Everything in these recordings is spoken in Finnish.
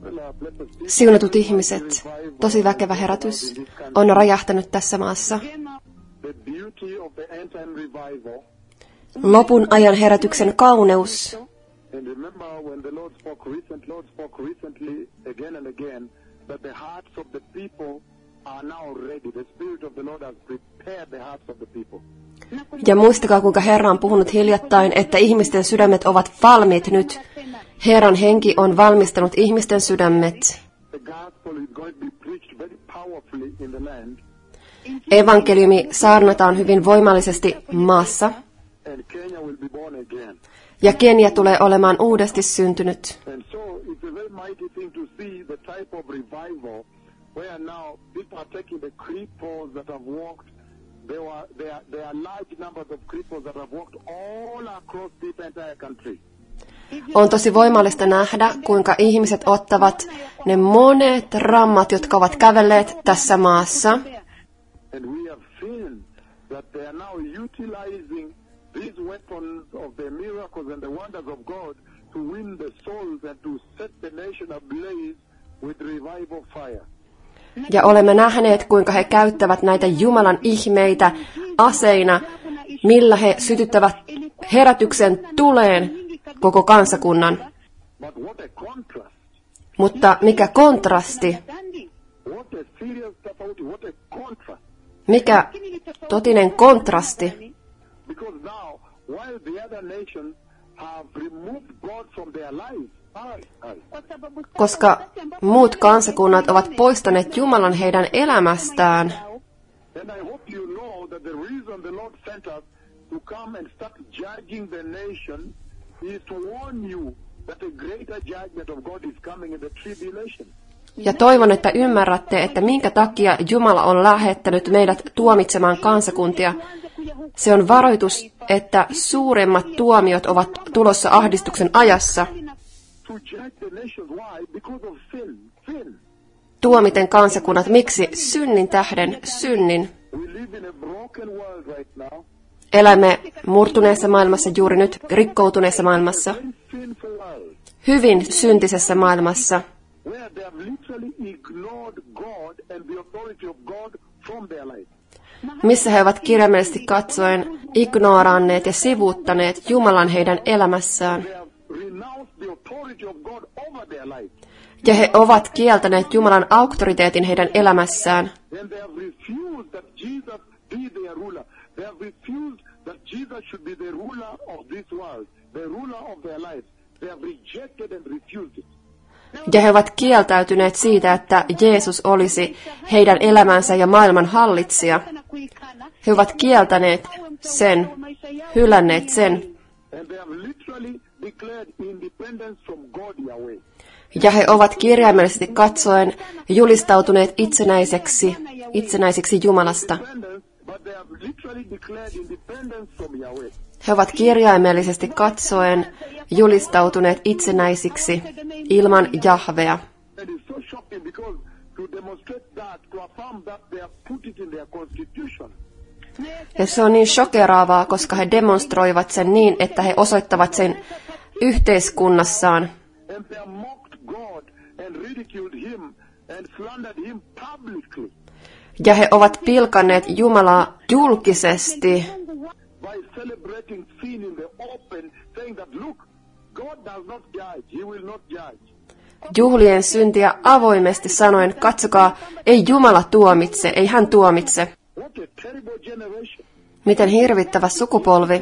Siunatut ihmiset, tosi väkevä herätys on räjähtänyt tässä maassa. Lopun ajan herätyksen kauneus. Ja muistakaa, kuinka Herra on puhunut hiljattain, että ihmisten sydämet ovat valmiit nyt. Herran henki on valmistanut ihmisten sydämet. Evankeliumi saarnataan hyvin voimallisesti maassa. Ja Kenia tulee olemaan uudesti syntynyt. On tosi voimallista nähdä, kuinka ihmiset ottavat ne monet rammat, jotka ovat kävelleet tässä maassa. Ja olemme nähneet, kuinka he käyttävät näitä Jumalan ihmeitä aseina, millä he sytyttävät herätyksen tuleen koko kansakunnan. Mutta mikä kontrasti? Mikä totinen kontrasti? Koska muut kansakunnat ovat poistaneet Jumalan heidän elämästään. Ja toivon, että ymmärrätte, että minkä takia Jumala on lähettänyt meidät tuomitsemaan kansakuntia. Se on varoitus, että suuremmat tuomiot ovat tulossa ahdistuksen ajassa. Tuomiten kansakunnat. Miksi? Synnin tähden. Synnin. Elämme murtuneessa maailmassa juuri nyt, rikkoutuneessa maailmassa. Hyvin syntisessä maailmassa. Missä he ovat kirjaimellisesti katsoen ignoranneet ja sivuuttaneet Jumalan heidän elämässään. Ja he ovat kieltäneet Jumalan auktoriteetin heidän elämässään. Ja he ovat kieltäytyneet siitä, että Jeesus olisi heidän elämänsä ja maailman hallitsija. He ovat kieltäneet sen, hylänneet sen. Ja he ovat kirjaimellisesti katsoen julistautuneet itsenäisiksi Jumalasta. He ovat kirjaimellisesti katsoen julistautuneet itsenäisiksi ilman Jahvea. Ja se on niin shokeraavaa, koska he demonstroivat sen niin, että he osoittavat sen yhteiskunnassaan. Ja he ovat pilkanneet Jumalaa julkisesti. Juhlien syntiä avoimesti sanoen, katsokaa, ei Jumala tuomitse, ei hän tuomitse. Miten hirvittävä sukupolvi.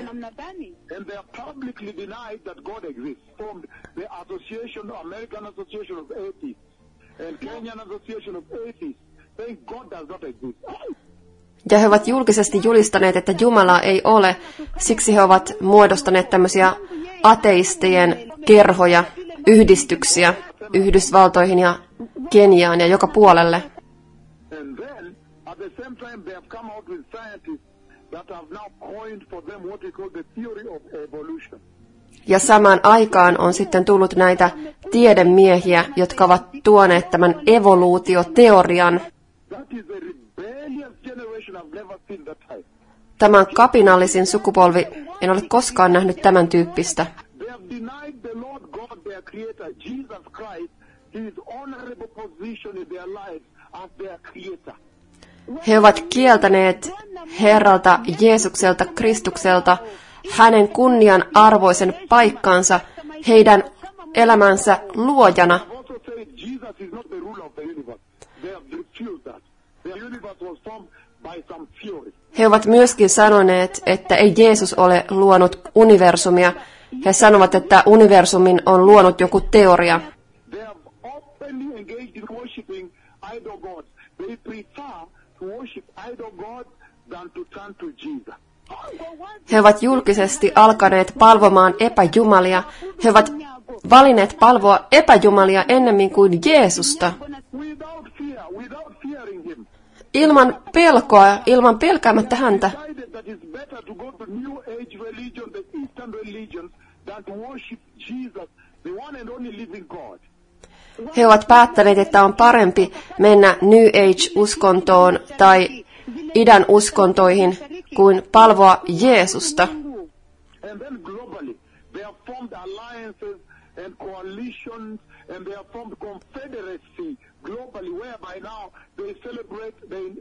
Ja he ovat julkisesti julistaneet, että Jumalaa ei ole, siksi he ovat muodostaneet tämmöisiä ateistien kerhoja, yhdistyksiä Yhdysvaltoihin ja Keniaan ja joka puolelle. Ja samaan aikaan on sitten tullut näitä tiedemiehiä, jotka ovat tuoneet tämän evoluutioteorian. Tämä on kapinallisin sukupolvi. En ole koskaan nähnyt tämän tyyppistä. his honorable position in their lives as their creator. He ovat kieltäneet Herralta, Jeesukselta, Kristukselta hänen kunnianarvoisen paikkansa heidän elämänsä luojana. Also say Jesus is not the ruler of the universe. They have refused that. The universe was formed by some theory. He ovat myöskin sanoneet, että ei Jeesus ole luonut universumia. He sanovat, että universumin on luonut joku teoria. They have openly engaged in worshiping idol gods. They prefer to worship idol gods than to turn to Jesus. He ovat julkisesti alkaneet palvomaan epäjumalia. He ovat valinneet palvoa epäjumalia ennemmin kuin Jeesusta. Without fear, without fearing him. Ilman pelkoa, ilman pelkäämättä häntä. Decided that it's better to go to New Age religion, the Eastern religions, than to worship Jesus, the one and only living God. He ovat päättäneet, että on parempi mennä New Age-uskontoon tai idän uskontoihin kuin palvoa Jeesusta. And then globally, they have formed alliances and coalitions, and they have formed confederacy globally, whereby now they celebrate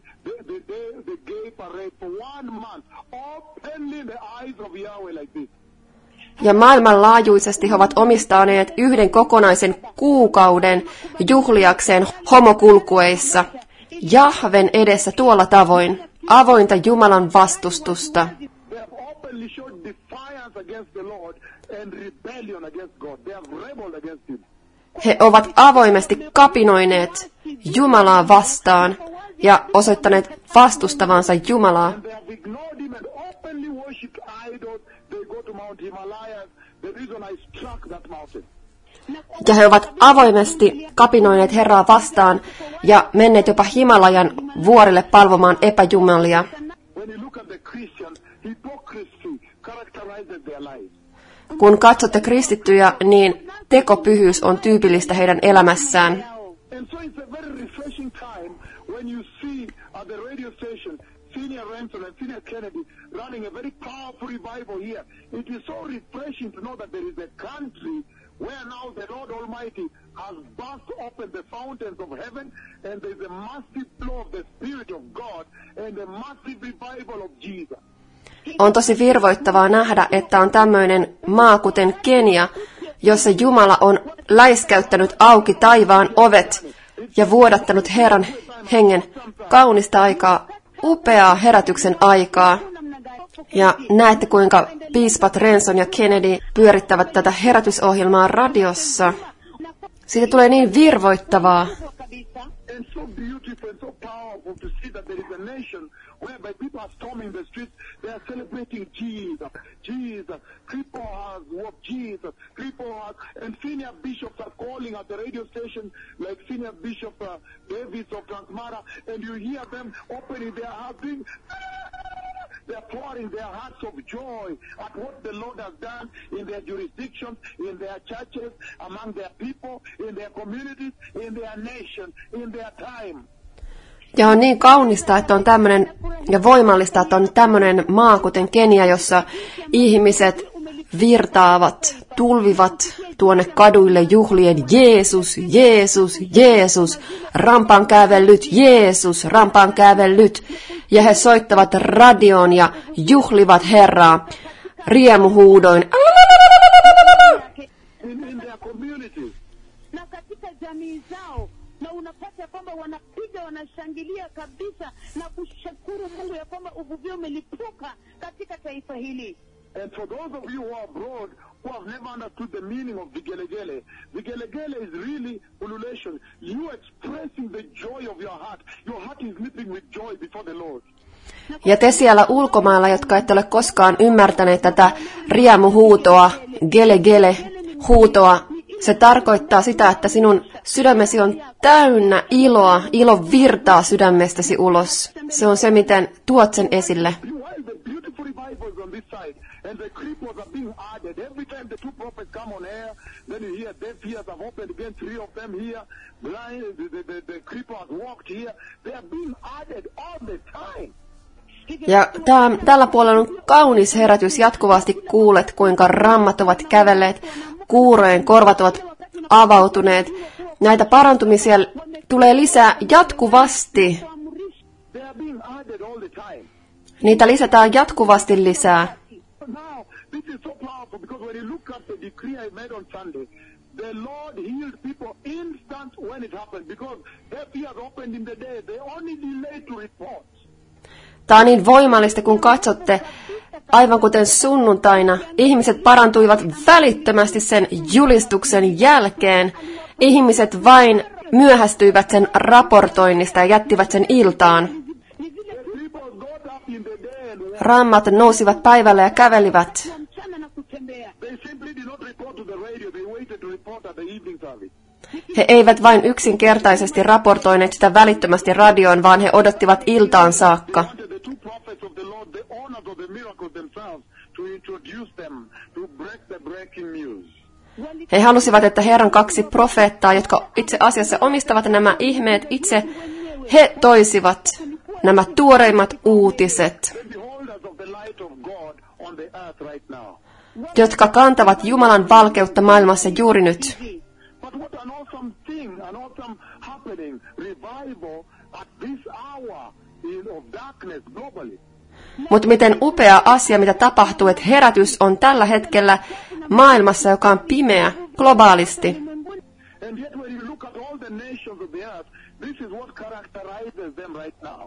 the gay parade for 1 month, openly in the eyes of Yahweh like this. Ja maailmanlaajuisesti he ovat omistaneet yhden kokonaisen kuukauden juhliakseen homokulkueissa Jahven edessä tuolla tavoin, avointa Jumalan vastustusta. They have openly showed defiance against the Lord and rebellion against God. They have rebelled against him. He ovat avoimesti kapinoineet Jumalaa vastaan ja osoittaneet vastustavansa Jumalaa. And they have ignored him and openly worshipped idols. They go to Mount Himalayas. The reason I struck that mountain. Ja he ovat avoimesti kapinoineet Herraa vastaan ja menneet jopa Himalajan vuorille palvomaan epäjumalia. When you look at the Christians, hypocrisy characterizes their lives. Kun katsotte kristittyjä, niin tekopyhyys on tyypillistä heidän elämässään. And so it's a very refreshing time when you see at the radio station Senior Ransom and Senior Kennedy running a very powerful revival here. It is so refreshing to know that there is a country where now the Lord Almighty has burst open the fountains of heaven, and there is a massive flow of the Spirit of God and a massive revival of Jesus. On tosi virvoittavaa nähdä, että on tämmöinen maa kuten Kenia, jossa Jumala on läiskäyttänyt auki taivaan ovet ja vuodattanut Herran hengen. Kaunista aikaa, upeaa herätyksen aikaa. Ja näette, kuinka piispat Renson ja Kennedy pyörittävät tätä herätysohjelmaa radiossa. Siitä tulee niin virvoittavaa. And so beautiful and so powerful to see that there is a nation whereby people are storming the streets. They are celebrating Jesus. Jesus. People has walked Jesus. People has, and senior bishops are calling at the radio station like Senior Bishop Davis of Transmara, and you hear them opening their hearts, they're pouring their hearts of joy at what the Lord has done in their jurisdictions, in their churches, among their people, in their communities, in their nation, in their time. Ja on niin kaunista, että on tämmöinen, ja voimallista, että on tämmöinen maa kuten Kenia, jossa ihmiset virtaavat, tulvivat tuonne kaduille juhlien Jeesus, Jeesus, Jeesus, rampaan kävellyt, Jeesus, rampaan kävellyt. Ja he soittavat radioon ja juhlivat Herraa riemuhuudoin. In their communities. Na katika jamii zao, na unapata kwamba wanapiga, wanashangilia kabisa na kushukuru Mungu ya kwamba uvuvio umelipuka katika taifa hili. And for those of you who are abroad who have never understood the meaning of Vigelegele, Vigelegele is really ululation. You expressing the joy of your heart. Your heart is leaping with joy before the Lord. Ja te siellä ulkomailla, jotka ette ole koskaan ymmärtäneet tätä riemuhuutoa, gele gele huutoa, se tarkoittaa sitä, että sinun sydämesi on täynnä iloa, ilo virtaa sydämestäsi ulos. Se on se, miten tuot sen esille. While the beautiful revival is on this side, and the cripples are being added. Every time the two prophets come on air, then you hear deaf ears have opened again, 3 of them here. Blind, the cripple has walked here. They are being added all the time. Ja tällä puolella on kaunis herätys. Jatkuvasti kuulet, kuinka rammat ovat kävelleet, kuurojen korvat ovat avautuneet, Näitä parantumisia tulee lisää jatkuvasti. They are being added all the time. Niitä lisätään jatkuvasti lisää. Now, this is so powerful because when you look at the decree I made on Sunday, the Lord healed people instant when it happened because their ears opened in the day. They only delayed to report. Tämä on niin voimallista, kun katsotte, aivan kuten sunnuntaina, ihmiset parantuivat välittömästi sen julistuksen jälkeen. Ihmiset vain myöhästyivät sen raportoinnista ja jättivät sen iltaan. People got up in the day and Rammat nousivat päivällä ja kävelivät. mchana na kutembea. they simply did not report to the radio. They waited to report at the evening service. He eivät vain yksinkertaisesti raportoineet sitä välittömästi radioon, vaan he odottivat iltaan saakka. Wanted the two prophets of the Lord, the owners of the miracles themselves, to introduce them, to break the breaking news. He halusivat, että Herran 2 profeettaa, jotka itse asiassa omistavat nämä ihmeet itse, he toisivat nämä tuoreimmat uutiset, The beholders of the light of God on the earth right now. jotka kantavat Jumalan valkeutta maailmassa juuri nyt. But what an awesome thing, an awesome happening, revival at this hour of darkness globally. Mutta miten upea asia, mitä tapahtuu, että herätys on tällä hetkellä maailmassa, joka on pimeä globaalisti. And yet when you look at all the nations of the earth, this is what characterizes them right now.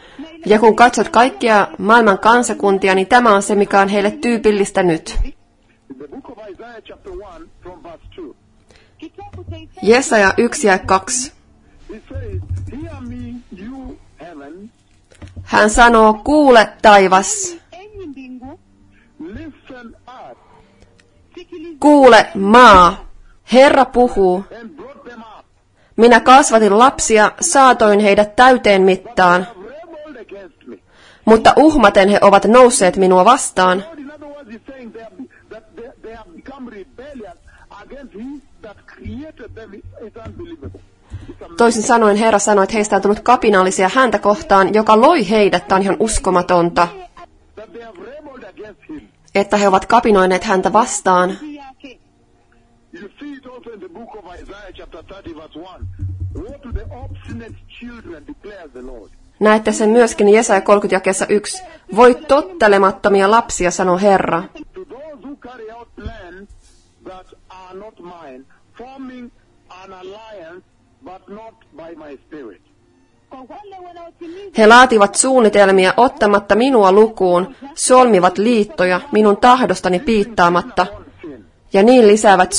Ja kun katsot kaikkia maailman kansakuntia, niin tämä on se, mikä on heille tyypillistä nyt. In the book of Isaiah chapter 1 from verse 2, Kitabu cha Isaya Jesaja 1 ja 2. it says, hear me, you heaven, Hän sanoo, kuule taivas, enyi mbingu, listen earth, sikilizeni kuule maa. Herra puhuu. and brought them up. Minä kasvatin lapsia, saatoin heidät täyteen mittaan, Have rebelled against me. mutta uhmaten he ovat nousseet minua vastaan. God, in other words, is saying they have become rebellious against He that created them. It's unbelievable. It's amazing. Toisin sanoen Herra sanoi, että heistä on tullut kapinallisia häntä kohtaan, joka loi heidät. Tämä on ihan uskomatonta, That they have rebelled against Him. että he ovat kapinoineet häntä vastaan. yake. You see it also in the book of Isaiah chapter 30 verse 1. Woe to the obstinate children, declares the Lord. Näette sen myöskin Jesaja 30 jakeessa 1. Voi tottelemattomia lapsia, sanoo Herra. To those who carry out plans that are not mine, forming an alliance, but not by my spirit. Kwa wale wanaotimiza He laativat suunnitelmia ottamatta minua lukuun, solmivat liittoja minun tahdostani piittaamatta, On sin. ja niin lisäävät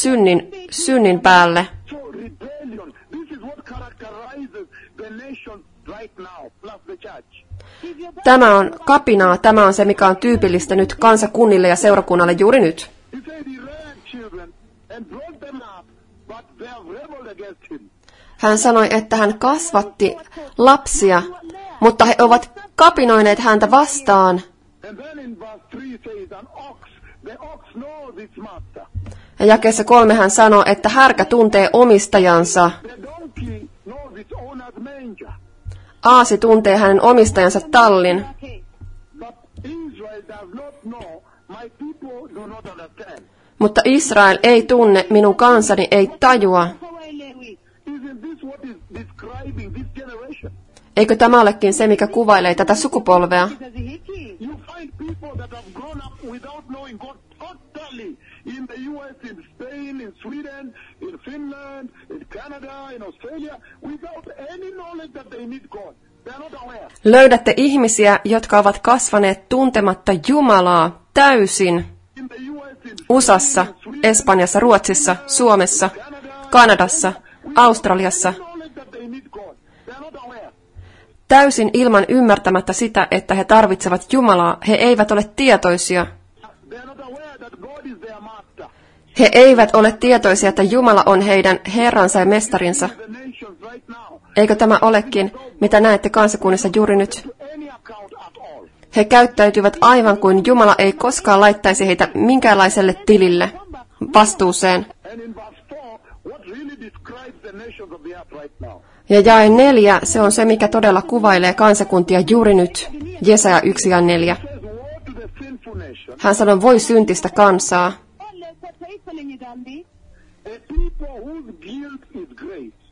synnin päälle. So rebellion, this is what characterizes the nation right now, plus the church. hivyo basi Tämä on kapinaa, tämä on se, mikä on tyypillistä nyt kansakunnille ja seurakunnalle juuri nyt. He said he reared children and brought them up, but they have rebelled against him. Hän sanoi, että hän kasvatti lapsia, mutta he ovat kapinoineet häntä vastaan. And then in verse 3 says, the ox knows its master. Ja jakeessa 3 hän sanoo, että härkä tuntee omistajansa. The donkey knows its owner's manger. Aasi tuntee hänen omistajansa tallin. yake. But Israel does not know, my people do not understand. Mutta Israel ei tunne, minun kansani ei tajua. Hawaelewi. Isn't this what is describing this generation? Eikö tämä olekin se, mikä kuvailee tätä sukupolvea? Kizazi hiki You find people that have grown up without knowing God totally. In the US, in Spain, in Sweden, in Finland, in Canada, in Australia, without any knowledge that they need God. They are not aware. Löydätte ihmisiä, jotka ovat kasvaneet tuntematta Jumalaa täysin. In the US, in USAssa, Espanjassa, Ruotsissa, Suomessa, Kanadassa, Australiassa. knowledge that they need God. They are not aware. Täysin ilman ymmärtämättä sitä, että he tarvitsevat Jumalaa, he eivät ole tietoisia. They are not aware that God is their master. He eivät ole tietoisia, että Jumala on heidän Herransa ja Mestarinsa. The nations right now, Eikö tämä olekin, mitä näette kansakunnissa juuri nyt? to any account at all. He käyttäytyvät aivan kuin Jumala ei koskaan laittaisi heitä minkäänlaiselle tilille, vastuuseen. And in verse 4, what really describes the nations of the earth right now? Ja jae 4, se on se, mikä todella kuvailee kansakuntia juuri nyt. Jesaja 1 ja 4. It says, woe to the sinful nation, Hän sanoi, voi syntistä kansaa, ole kwa taifa lenye dhambi, a people whose guilt is great.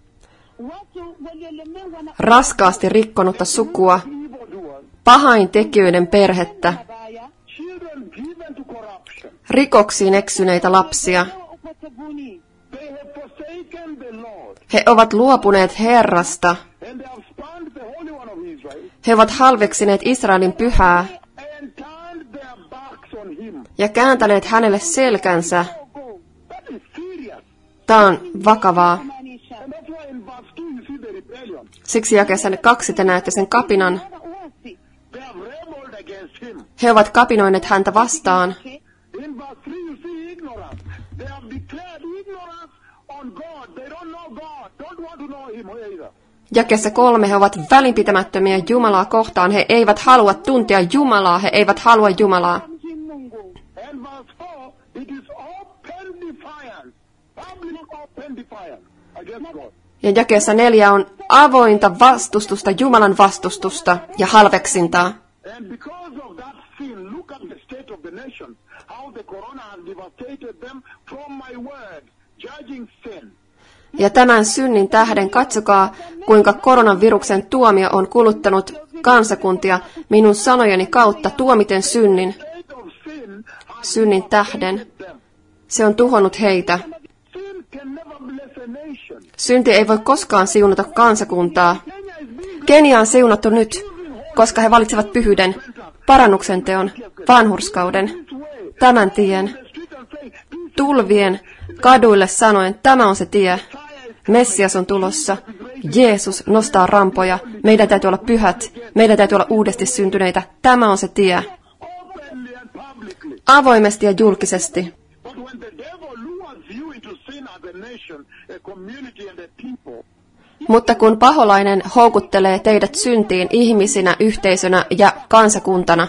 watu waliolemewa na raskaasti rikkonutta sukua, evildoers, pahaintekijöiden perhettä, mabaya, children given to corruption. rikoksiin eksyneitä lapsia. leo upotevuni. They have forsaken the Lord, He ovat luopuneet Herrasta. and they have spurned the Holy One of Israel, He ovat halveksineet Israelin pyhää and turned their backs on him. ja kääntäneet hänelle selkänsä. That is serious. Tämä on vakavaa. Maanisha. And that's why in verse 2 you see the rebellion. Siksi jakeessa 2 te näette sen kapinan. Wana uasi. They have rebelled against him. He ovat kapinoineet häntä vastaan. In verse 3 you see ignorance. They have declared ignorance on God. They don't know God. Don't want to know him either. Jakeessa 3 he ovat välinpitämättömiä Jumalaa kohtaan. He eivät halua tuntea Jumalaa. He eivät halua Jumalaa. Mji Mungu. And verse 4, it is open defiance. Public open defiance against God. Ja jakeessa 4 on avointa vastustusta, Jumalan vastustusta ja halveksintaa. And because of that sin, look at the state of the nation. How the corona has devastated them from my word, judging sin. Ja tämän synnin tähden katsokaa, kuinka koronaviruksen tuomio on kuluttanut kansakuntia minun sanojeni kautta tuomiten synnin, State of sin has synnin tähden. devastated them. Se on tuhonnut heitä. Sin can never bless a nation. Synti ei voi koskaan siunata kansakuntaa. Kenya is being Kenia on siunattu nyt, koska he valitsevat pyhyyden, parannuksen teon, vanhurskauden, this way. tämän tien, The street and say, this tulvien, kaduille sanoen, tämä on se tie. Messias on tulossa. Jeesus nostaa rampoja. Meidän täytyy olla pyhät. Meidän täytyy olla uudesti syntyneitä. Tämä on se tie. openly and publicly. Avoimesti ja julkisesti. But when the devil lures you into sin as a nation, a community and a people, Mutta kun paholainen houkuttelee teidät syntiin ihmisinä, yhteisönä ja kansakuntana,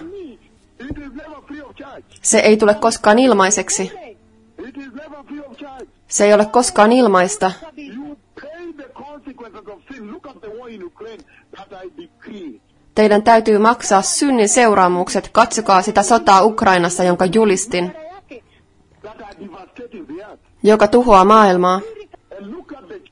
it is never free of charge. se ei tule koskaan ilmaiseksi. It is never free of charge. Se ei ole koskaan ilmaista. You pay the consequences of sin. Look at the war in Ukraine that I decree. Teidän täytyy maksaa synnin seuraamukset. Katsokaa sitä sotaa Ukrainassa, jonka julistin, That are devastating the earth. joka tuhoaa maailmaa. And look at the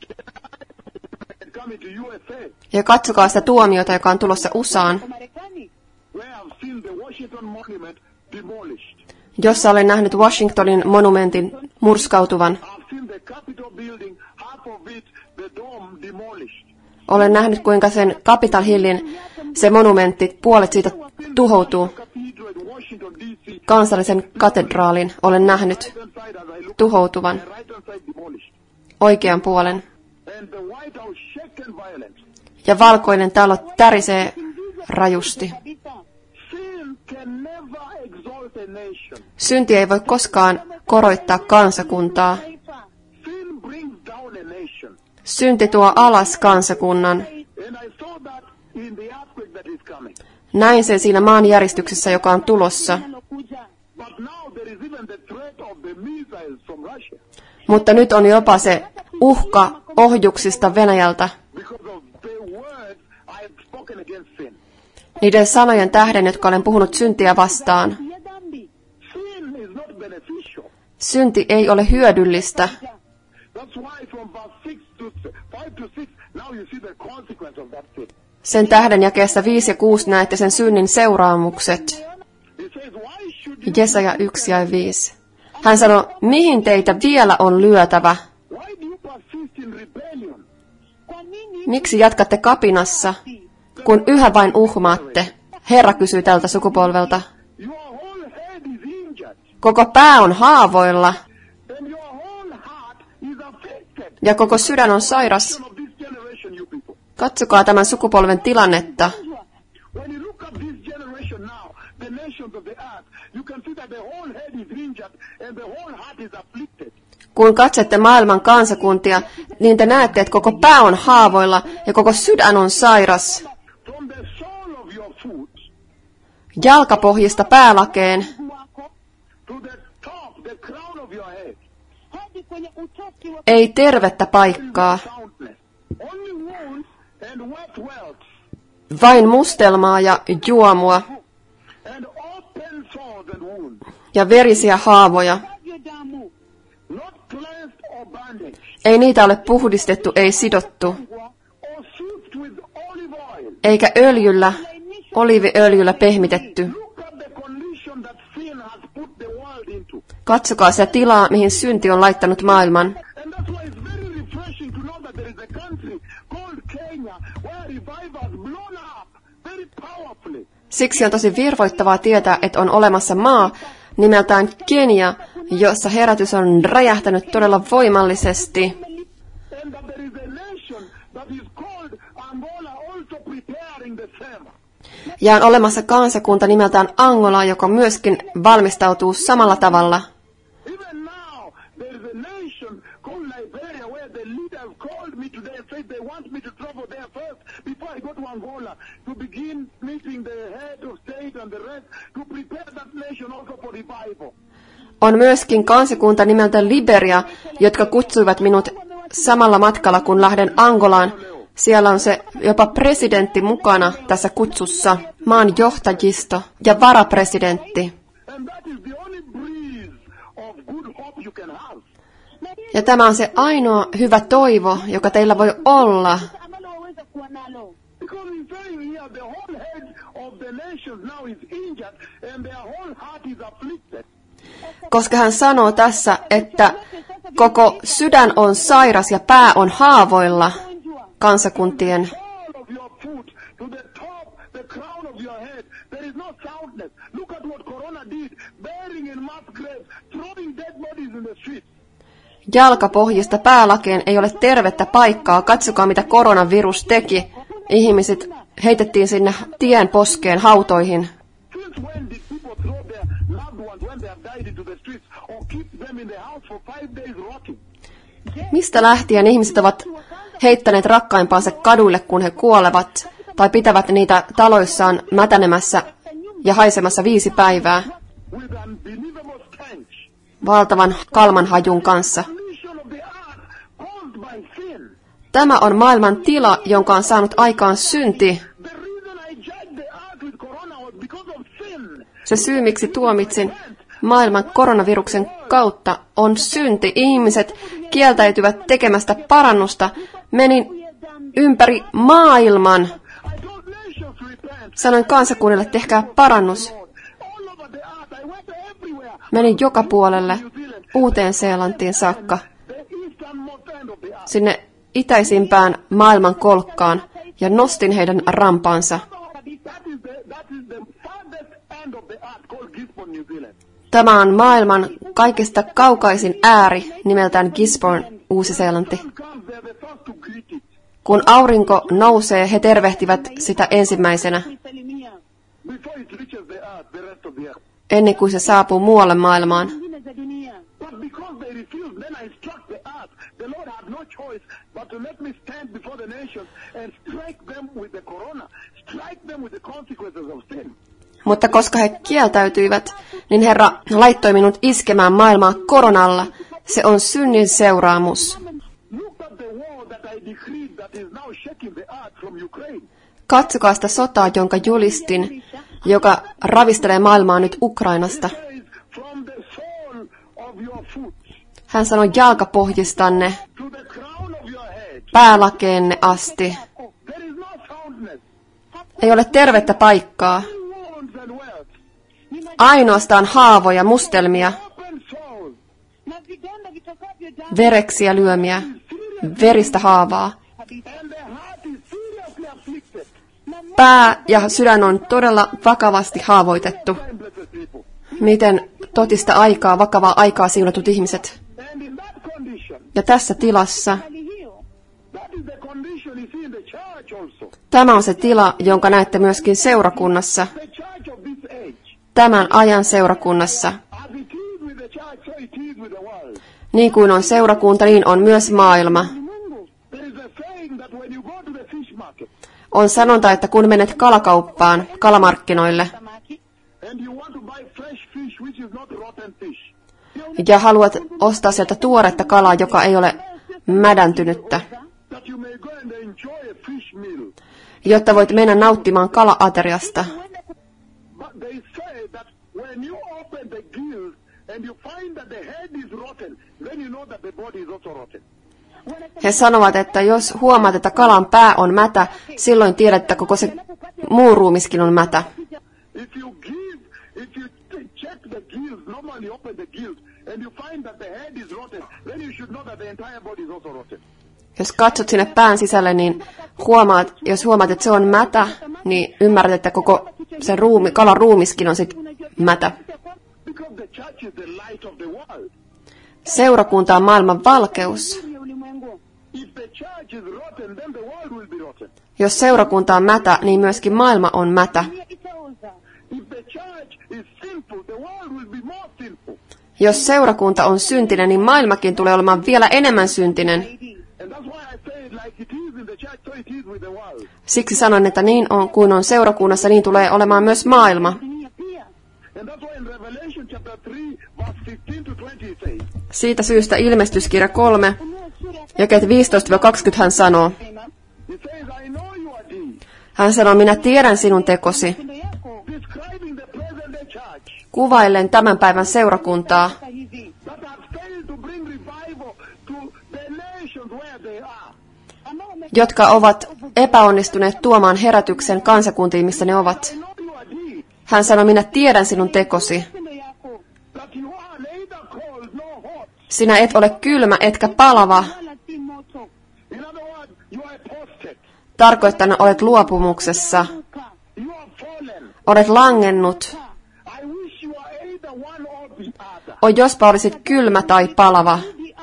coming to USA, Ja katsokaa sitä tuomiota, joka on tulossa USAan, Marekani. where I've seen the Washington Monument demolished. jossa olen nähnyt Washingtonin monumentin murskautuvan. I've seen the Capitol building, half of it, the dome demolished. Olen nähnyt, kuinka sen Capitol Hillin, se monumentti, puolet siitä tuhoutuu. Cathedral in Washington, D.C. Kansallisen katedraalin olen nähnyt Right hand side as I look, tuhoutuvan, the right hand side demolished. oikean puolen. And the White House shaken violence. Ja valkoinen talo tärisee rajusti. Sin can never exalt a nation. Synti ei voi koskaan koroittaa kansakuntaa. Sin brings down a nation. Synti tuo alas kansakunnan. And I saw that in the earthquake that is coming. Näin sen siinä maanjäristyksessä, joka on tulossa. But now there is even the threat of the missiles from Russia Mutta nyt on jopa se uhka ohjuksista Venäjältä. because of the words I have spoken against sin. Niiden sanojen tähden, jotka olen puhunut syntiä vastaan. Ya dhambi. Sin is not beneficial. Synti ei ole hyödyllistä. That's why from verse 5 to 6, now you see the consequence of that sin. Sen tähden jakeessa 5 ja 6 näette sen synnin seuraamukset. It says, why should you, Jesaja 1 ja 5. Hän sanoi, mihin teitä vielä on lyötävä? why do you persist in rebellion? Kwa nini Miksi jatkatte kapinassa, kun yhä vain uhmaatte? Herra kysyy tältä sukupolvelta. Your whole head is injured Koko pää on haavoilla and your whole heart is affected. ja koko sydän on sairas. Of this generation, you people. Katsokaa tämän sukupolven tilannetta. When you look at this generation now, the nations of the earth, you can see that the whole head is injured and the whole heart is afflicted. Kun katsette maailman kansakuntia, niin te näette, että koko pää on haavoilla ja koko sydän on sairas. From the sole of your foot Jalkapohjista päälakeen wako to the top, the crown of your head, hadi kwenye utosi wa ei tervettä paikkaa, soundness. Only wounds and wet welts vain mustelmaa ja juomua and open sores and wounds, ja verisiä haavoja. savyo damu. not cleansed or bandaged. Ei niitä ole puhdistettu, ei sidottu. eikä öljyllä, oliiviöljyllä pehmitetty. Look at the condition that sin has put the world into. Katsokaa sitä tilaa, mihin synti on laittanut maailman. And that's why it's very refreshing to know that there is a country called Kenya where revival has blown up very powerfully. Siksi on tosi virvoittavaa tietää, että on olemassa maa nimeltään Kenia, jossa herätys on räjähtänyt todella voimallisesti. And that there is a nation that is called Angola also preparing the same. Ja on olemassa kansakunta nimeltään Angola, joka myöskin valmistautuu samalla tavalla. Even now, there is a nation called Liberia where the leaders called me today and said they want me to travel there first before I go to Angola to begin meeting the head of state and the rest to prepare that nation also for revival. On myöskin kansakunta nimeltä Liberia, jotka kutsuivat minut samalla matkalla, kun lähden Angolaan. Siellä on se jopa presidentti mukana tässä kutsussa, maan johtajisto ja varapresidentti. And that is the only breeze of good hope you can have. Ja tämä on se ainoa hyvä toivo, joka teillä voi olla. ambalo waweza kuwa nalo. Because he's saying here the whole head of the nations now is injured and their whole heart is afflicted. Koska hän sanoo tässä, että koko sydän on sairas ja pää on haavoilla kansakuntien. All of your foot to the top, the crown of your head, there is no soundness. Look at what Corona did, burying in mass graves, throwing dead bodies in the streets. Jalkapohjista päälakeen ei ole tervettä paikkaa. Katsokaa, mitä koronavirus teki. Ihmiset heitettiin sinne tien poskeen hautoihin. Since when did people throw their loved ones when they have died into the streets or keep them in the house for 5 days rotting? Mistä lähtien ihmiset ovat heittäneet rakkaimpaansa kaduille, kun he kuolevat, tai pitävät niitä taloissaan mätänemässä ja haisemassa 5 päivää With unbelievable stench. valtavan kalmanhajun kanssa. Condition of the earth caused by sin. Tämä on maailman tila, jonka on saanut aikaan synti. The reason I judged the earth with corona was because of sin. Se syy, miksi tuomitsin maailman koronaviruksen kautta, on synti. Ihmiset kieltäytyvät tekemästä parannusta. Menin ympäri maailman. I told nations repent. Sanoin kansakunnille, tehkää parannus. All over the earth, I went everywhere. Menin joka puolelle, Uuteen-Seelantiin saakka, The easternmost end of the earth. sinne itäisimpään maailman kolkkaan, ja nostin heidän rampaansa. That is the farthest end of the earth called Gisborne, New Zealand. Tämä on maailman kaikista kaukaisin ääri, nimeltään Gisborne, Uusi-Seelanti. Sun comes, they're the first to greet it. Kun aurinko nousee, he tervehtivät sitä ensimmäisenä, Kuisalimia. Before it reaches the earth, the rest of the earth. ennen kuin se saapuu muualle maailmaan. Zingine za dunia. But because they refused, then I struck the earth. The Lord had no choice but to let me stand before the nations and strike them with the corona, strike them with the consequences of sin. Mutta koska he kieltäytyivät, niin Herra laittoi minut iskemään maailmaa koronalla. Se on synnin seuraamus. Look at the war that I decreed that is now shaking the earth from Ukraine. Katsokaa sitä sotaa, jonka julistin, joka ravistelee maailmaa nyt Ukrainasta. It says, from the sole of your foot Hän sanoi jalkapohjistanne to the crown of your head, päälakeenne asti. there is no soundness. Ei ole tervettä paikkaa. Wounds and welts, Ainoastaan haavoja, mustelmia, open sores, Na vidonda vitokavyo damu. vereksiä lyömiä, veristä haavaa. and the heart is seriously afflicted. Pää ja sydän on todella vakavasti haavoitettu. Time, blessed people. Miten totista aikaa, vakavaa aikaa siunatut ihmiset. And in that condition, Ja tässä tilassa, Hali hiyo. that is the condition you see in the church also. tämä on se tila, jonka näette myöskin seurakunnassa, The church of this age. tämän ajan seurakunnassa. As it is with the church, so it is with the world. Niin kuin on seurakunta, niin on myös maailma. There is a saying that when you go to the fish market On sanonta, että kun menet kalakauppaan, kalamarkkinoille, Samaki. and you want to buy fresh fish, which is not rotten fish, ja haluat ostaa sieltä tuoretta kalaa, joka ei ole mädäntynyttä, that you may go and enjoy a fish meal. jotta voit mennä nauttimaan kala-ateriasta. But they say that when you open the gills and you find that the head is rotten, then you know that the body is also rotten. He sanovat, että jos huomaat, että kalan pää on mätä, silloin tiedät, että koko se muu ruumiskin on mätä. If you check the gills, normally open the gills, and you find that the head is rotten, then you should know that the entire body is also rotten. Jos katsot sinne pään sisälle, niin jos huomaat, että se on mätä, niin ymmärrät, että koko se kalan ruumiskin on sitten mätä. Because the church is the light of the world. Seurakunta on maailman valkeus. If the church is rotten, then the world will be rotten. Jos seurakunta on mätä, niin myöskin maailma on mätä. If the church is sinful, the world will be more sinful. Jos seurakunta on syntinen, niin maailmakin tulee olemaan vielä enemmän syntinen. And that's why I say it like it is in the church, so it is with the world. Siksi sanon, että niin on kuin on seurakunnassa, niin tulee olemaan myös maailma. And that's why in Revelation chapter 3, verse 15 to 20 it says, Siitä syystä Ilmestyskirja 3, jakeet 15-20 hän sanoo. it says, I know your deeds, Hän sanoo, minä tiedän sinun tekosi, describing the present day church, kuvaillen tämän päivän seurakuntaa, that have failed to bring revival to the nations where they are. jotka ovat epäonnistuneet tuomaan herätyksen kansakuntiin, missä ne ovat. I know your deeds, Hän sanoi, minä tiedän sinun tekosi. that you are neither cold nor hot. Sinä et ole kylmä etkä palava. In other words, you are apostate. Tarkoittanut olet luopumuksessa. You are fallen. Olet langennut. I wish you are either one or the other. O jospa olisit kylmä tai palava.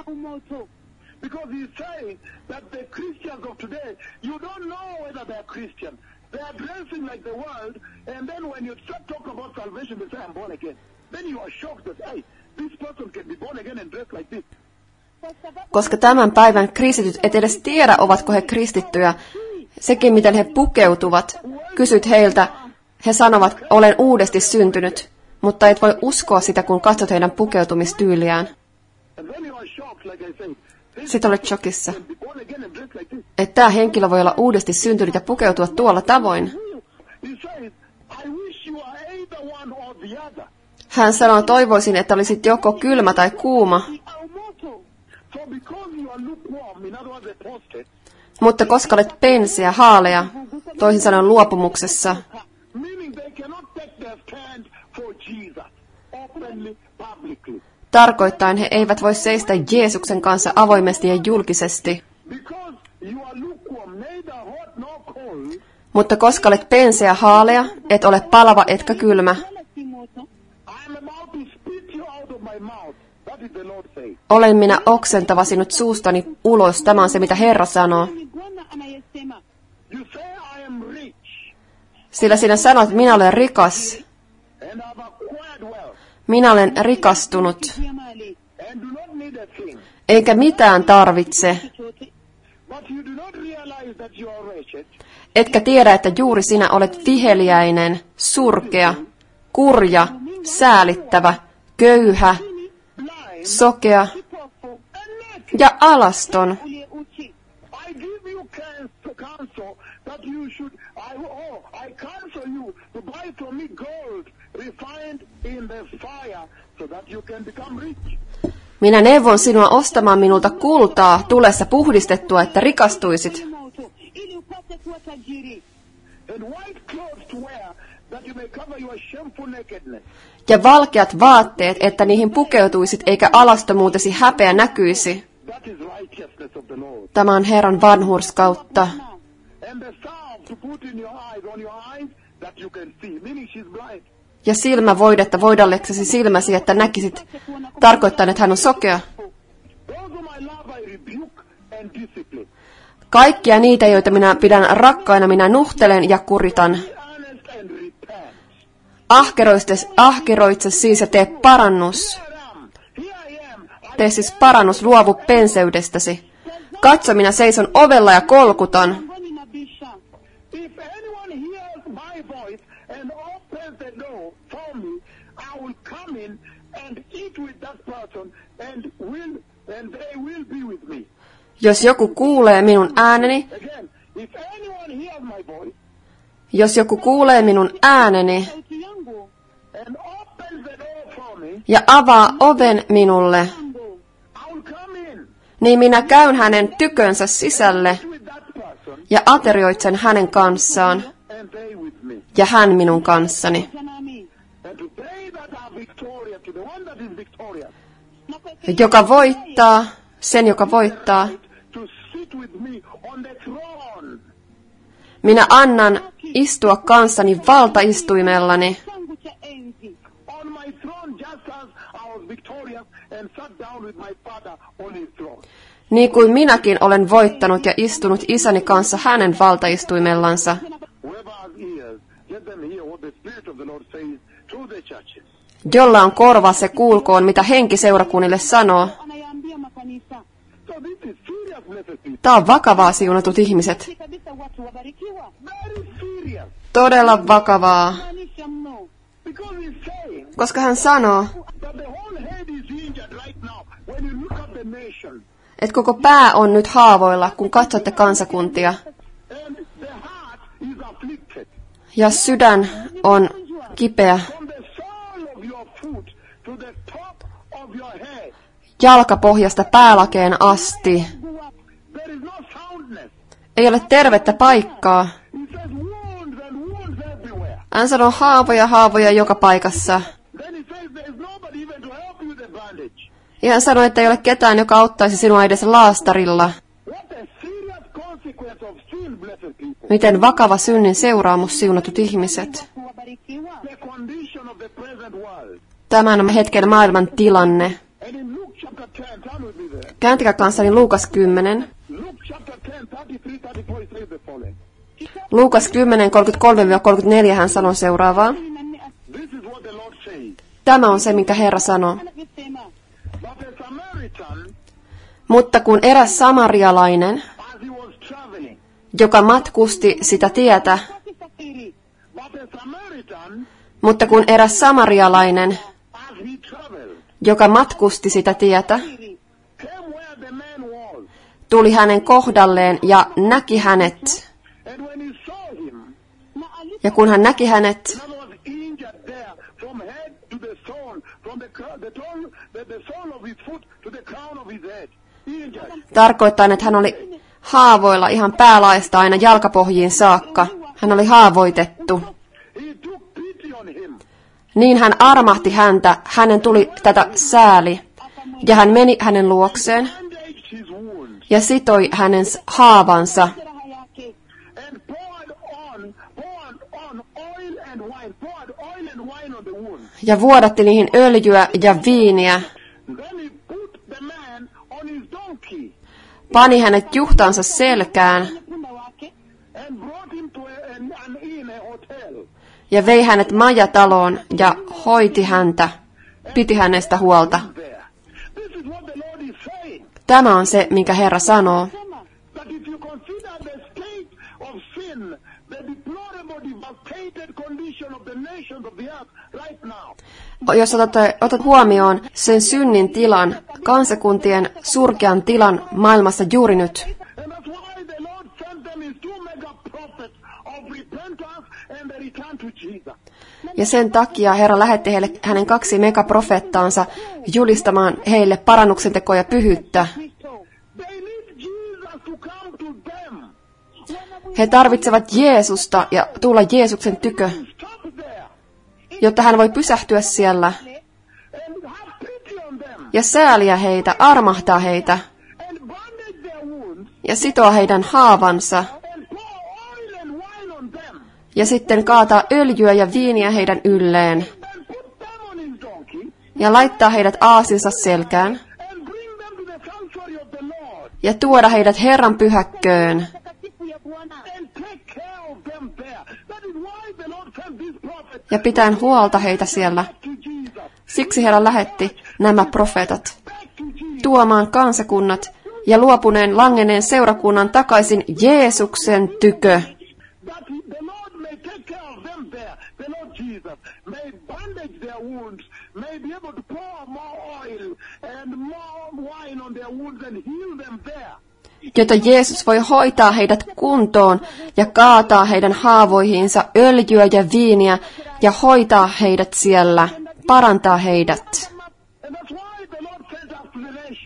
Because he's saying that the Christians of today, you don't know whether they are Christian. They are dressing like the world, and then when you start talking about salvation, they say, I'm born again. Then you are shocked that, hey, this person can be born again and dress like this. Koska tämän päivän kristityt et edes tiedä, ovatko he kristittyjä. Sekin, miten he pukeutuvat. Kysyt heiltä, he sanovat, olen uudesti syntynyt. Mutta et voi uskoa sitä, kun katsot heidän pukeutumistyyliään. And then you are shocked, like I said. Sitten olet shokissa. Be born again and dress like this. Että tämä henkilö voi olla uudesti syntynyt ja pukeutua tuolla tavoin. He says, I wish you are either one or the other. Hän sanoo, toivoisin, että olisit joko kylmä tai kuuma. So because you are lukewarm, in other words, apostate, Mutta koska olet penseä, haalea, toisin sanoen luopumuksessa, meaning they cannot take their stand for Jesus openly, publicly. tarkoittain he eivät voi seistä Jeesuksen kanssa avoimesti ja julkisesti. Because you are lukewarm, neither hot nor cold, Mutta koska olet penseä, haalea, et ole palava etkä kylmä, I am about to spit you out of my mouth. That is the Lord saying. olen minä oksentava sinut suustani ulos. Tämä on se, mitä Herra sanoo. You say I am rich Sillä sinä sanot, minä olen rikas, and have acquired wealth minä olen rikastunut, and do not need a thing. eikä mitään tarvitse, But you do not realize that you are wretched, etkä tiedä, että juuri sinä olet viheliäinen, surkea, kurja, säälittävä, köyhä, blind, sokea and naked. ja alaston. I give you counsel that you should, I counsel you to buy from me gold refined in the fire so that you can become rich. Minä neuvon sinua ostamaan minulta kultaa tulessa puhdistettua, että rikastuisit, And white clothes to wear that you may cover your shameful nakedness. ja valkeat vaatteet, että niihin pukeutuisit, eikä alastomuutesi häpeä näkyisi. That is righteousness of the Lord. Tämä on Herran vanhurskautta. And the salve to put in your eyes, on your eyes, that you can see. Meaning she's blind. Ja silmävoidetta voidelleksesi silmäsi, että näkisit, tarkoittaa, että hän on sokea. Those whom I love I rebuke and discipline. Kaikkia niitä, joita minä pidän rakkaina, minä nuhtelen ja kuritan. Be earnest and repent. Ahkeroitse siis ja tee parannus. Here I am. Tee siis parannus, luovu penseydestäsi. Katso, minä seison ovella ja kolkutan. If anyone hears my voice and opens the door for me, I will come in and eat with that person and they will be with me. Jos joku kuulee minun ääneni, Again, if anyone hears my voice jos joku kuulee minun ääneni and opens the door for me, ja avaa oven minulle, I will come in niin minä käyn hänen tykönsä sisälle with that person ja aterioitsen hänen kanssaan and they with me. ja hän minun kanssani. nami. And to they that are victorious, to the one that is victorious, Na kwa Joka voittaa, sen joka voittaa, to sit with me on the throne. minä annan istua kanssani valtaistuimellani, changu cha enzi. On my throne, just as I was victorious and sat down with my Father on his throne. niin kuin minäkin olen voittanut ja istunut isäni kanssa hänen valtaistuimellansa. Whoever has ears, let them hear what the Spirit of the Lord says to the churches. Jolla on korva, se kuulkoon, mitä henki seurakunnille sanoo. Anayaambia makanisa. So this is serious, blessed people. Tämä on vakavaa, siunatut ihmiset. Si kabisa watu wabarikiwa. Very serious. Todella vakavaa, Maanisha mno. Because he's saying koska hän sanoo, that the whole head is injured right now. When you look at the nation, että koko pää on nyt haavoilla, kun katsotte kansakuntia, and the heart is afflicted. ja sydän on kipeä From the sole of your foot to the top of your head, jalkapohjasta päälakeen asti. there is no soundness. Ei ole tervettä paikkaa. He says wounds and wounds everywhere. Hän sanoo haavoja joka paikassa. Then he says there is nobody even to help you with the bandage. Ja hän sanoi, että ei ole ketään, joka auttaisi sinua edes laastarilla. What a serious consequence of sin, blessed people. Miten vakava synnin seuraamus, siunatut ihmiset. Wabarikiwa. The condition of the present world. Tämän hetken maailman tilanne. And in Luke chapter 10, turn with me there. Kääntikää kanssani Luukas 10. Luke chapter 10, 33, 34, it says the following. Luukas 10, 33-34 hän sanoo seuraavaa. This is what the Lord says. Tämä on se, minkä Herra sanoo. Anavyosema. But a Samaritan, Mutta kun eräs samarialainen, as he was traveling, joka matkusti sitä tietä, Wakisafiri. but a Samaritan, mutta kun eräs samarialainen, as he traveled, joka matkusti sitä tietä, came where the man was. tuli hänen kohdalleen ja näki hänet. And when he saw him, Na alipo Ja kun hän näki hänet, another was injured there from head to the sole, from the sole of his foot to the crown of his head. Injured. tarkoittaa, että hän oli haavoilla ihan päälaista aina jalkapohjiin saakka. Hän oli haavoitettu. He took pity on him. Niin hän armahti häntä, hänen tuli tätä sääli. Ja hän meni hänen luokseen Bandaged his wound ja sitoi hänen haavansa raha yake. and poured on oil and wine. Poured oil and wine on the wound. ja vuodatti niihin öljyä ja viiniä. Then he put the man on his donkey Pani hänet juhtaansa selkään Punda wake. and brought him to an inn, a hotel. ja vei hänet majataloon ja hoiti häntä, piti hänestä huolta. There. This is what the Lord is saying. Tämä on se, minkä Herra sanoo. Sema. That if you consider the state of sin, the deplorable, devastated condition of the nations of the earth right now, Jos otat huomioon sen synnin tilan, kansakuntien surkean tilan maailmassa juuri nyt, and that's why the Lord sent them his two mega prophets of repentance and the return to Jesus. ja sen takia Herra lähetti heille hänen 2 megaprofeettaansa julistamaan heille parannuksen tekoa ja pyhyyttä. Kristo. They need Jesus to come to them. He tarvitsevat Jeesusta ja tulla Jeesuksen tykö, Stop there jotta hän voi pysähtyä siellä and have pity on them ja sääliä heitä, armahtaa heitä and bandage their wounds ja sitoa heidän haavansa and pour oil and wine on them ja sitten kaataa öljyä ja viiniä heidän ylleen and put them on his donkey ja laittaa heidät aasinsa selkään and bring them to the sanctuary of the Lord ja tuoda heidät Herran pyhäkköön Takatifu ya Bwana. and take care of them there. That is why the Lord sent these prophets ja pitäen huolta heitä siellä. to Jesus. Siksi Herra lähetti nämä profeetat Back to Jesus. tuomaan kansakunnat ja luopuneen langeneen seurakunnan takaisin Jeesuksen tykö, That the Lord may take care of them there. The Lord Jesus may bandage their wounds, may be able to pour more oil and more wine on their wounds and heal them there. jotta Jeesus voi hoitaa heidät kuntoon ja kaataa heidän haavoihinsa öljyä ja viiniä ja hoitaa heidät siellä, parantaa heidät. And that's why the Lord sent us to the nation.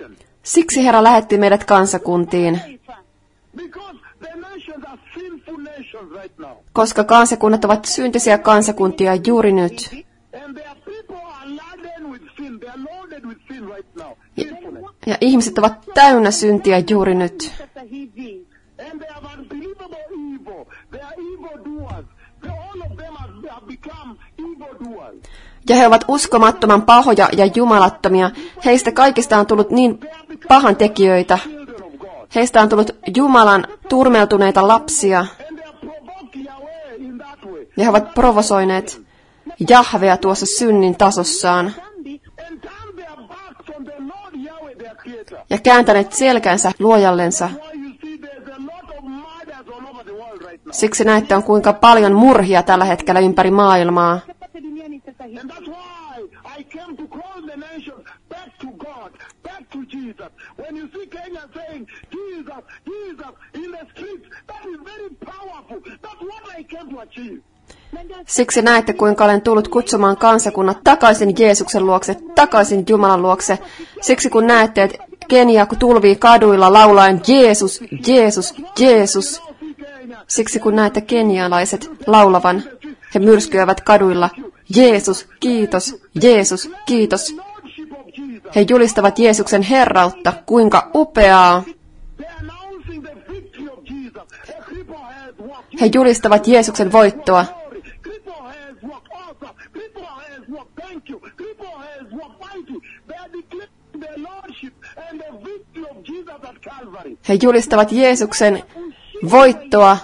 Siksi Herra lähetti meidät kansakuntiin, Because the nations are sinful nations right now. koska kansakunnat ovat syntisiä kansakuntia juuri nyt. And their people are laden with sin. They are loaded with sin right now. Sinfulness. Ja ihmiset ovat täynnä syntiä juuri nyt. Sasa hivi And they have unbelievable evil. They are evildoers. All of them have become evildoers. Ja he ovat uskomattoman pahoja ja jumalattomia. Heistä kaikista on tullut niin pahan tekijöitä. Children of God. Heistä on tullut Jumalan turmeltuneita lapsia. And they have provoked Yahweh in that way. Ja he ovat provosoineet Jahvea tuossa synnin tasossaan. dhambi And turn their backs on the Lord Yahweh, their creator. Ja kääntäneet selkänsä luojallensa. Why you see there's a lot of murders all over the world right now. Siksi näette on kuinka paljon murhia tällä hetkellä ympäri maailmaa. popote duniani sasa hivi. And that's why I came to call the nations back to God, back to Jesus. When you see Kenya saying, Jesus, Jesus, in the streets, that is very powerful. That's what I came to achieve. Siksi näette, kuinka olen tullut kutsumaan kansakunnat takaisin Jeesuksen luokse, takaisin Jumalan luokse. Siksi kun näette, että Kenia tulvii kaduilla laulaen Jeesus, Jeesus, Jeesus. Now see Kenya. Siksi kun näette kenialaiset laulavan, he myrskyävät kaduilla Jeesus, kiitos, Jeesus, kiitos. Lordship of Jesus. He julistavat Jeesuksen herrautta, kuinka upeaa. They're announcing the victory of Jesus. A cripple has walked. He julistavat Jeesuksen voittoa. Glory. Cripple has walked. Awesome. Cripple has walked. Thank you. Cripple has walked. Mighty. They are declaring the lordship and the victory of Jesus at Calvary. He julistavat Jeesuksen voittoa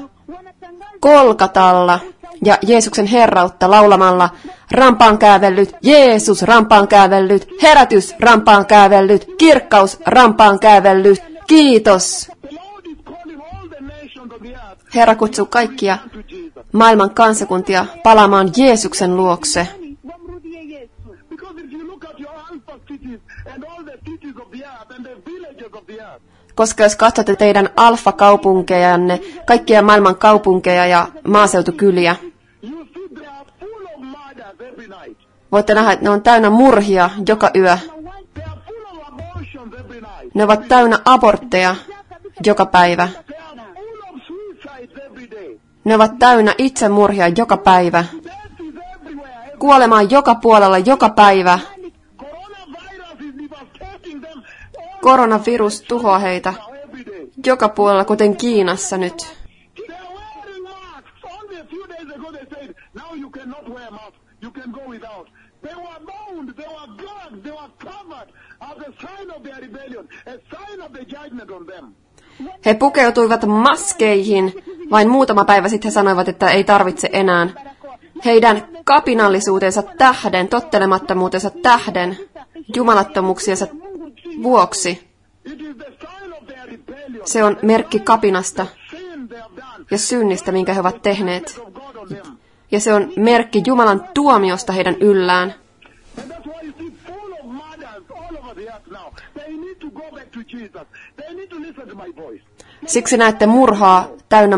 Kolkatalla ja Jeesuksen herrautta laulamalla rampaan kävellyt, Jeesus rampaan kävellyt, herätys rampaan kävellyt, kirkkaus rampaan kävellyt, kiitos. The Lord is calling all the nations of the earth Herra kutsuu kaikkia to Jesus. maailman kansakuntia palaamaan Jeesuksen luokse. wamrudie Yesu. Because if you look at your alpha cities and all the cities of the earth and the villages of the earth, Koska jos katsotte teidän alfa-kaupunkejanne, kaikkia maailman kaupunkeja ja maaseutukyliä, you see they are full of murders every night. voitte nähdä, että ne on täynnä murhia joka yö. They are full of abortions every night. Ne ovat täynnä abortteja joka päivä. They are full of suicides every day. Ne ovat täynnä itsemurhia joka päivä. Death is everywhere. Kuolema on joka puolella joka päivä. Coronavirus is devastating them all Koronavirus tuhoaa heitä now every day. joka puolella, kuten Kiinassa nyt. They are wearing masks. Only a few days ago they said, now you cannot wear masks. You can go without. They were bound. They were gagged. They were covered as a sign of their rebellion, a sign of the judgment on them. He pukeutuivat maskeihin. Vain muutama päivä sitten he sanoivat, että ei tarvitse enää. Heidän kapinallisuutensa tähden, tottelemattomuutensa tähden, jumalattomuuksiensa vuoksi. It is the sign of their rebellion, Se on merkki kapinasta sin they have done, ja synnistä, minkä he ovat tehneet. of God on them. Ja se on merkki Jumalan tuomiosta heidän yllään. And that's why you see full of murders all over the earth now. They need to go back to Jesus. They need to listen to my voice. Siksi näette murhaa täynnä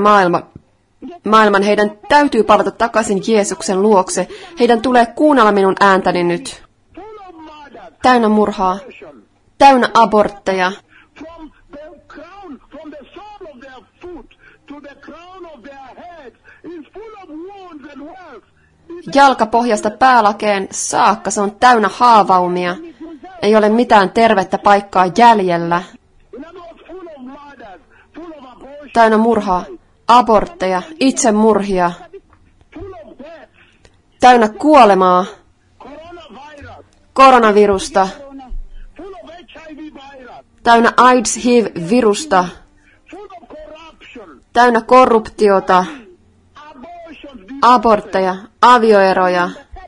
maailman. Heidän täytyy palata takaisin Jeesuksen luokse. Heidän tulee kuunnella minun ääntäni nyt. Full of murders. Täynnä murhaa, täynnä abortteja. From the crown, from the sole of their foot to the crown of their heads is full of wounds and welts. Jalkapohjasta päälakeen saakka se on täynnä haavaumia. Ei ole mitään tervettä paikkaa jäljellä. In other words, full of murders, full of abortion, Täynnä murhaa, abortteja, itsemurhia. full of death, Täynnä kuolemaa, coronavirus, koronavirusta. full of HIV virus, Täynnä AIDS-HIV-virusta. full of corruption, Täynnä korruptiota, abortions, abortteja, avioeroja.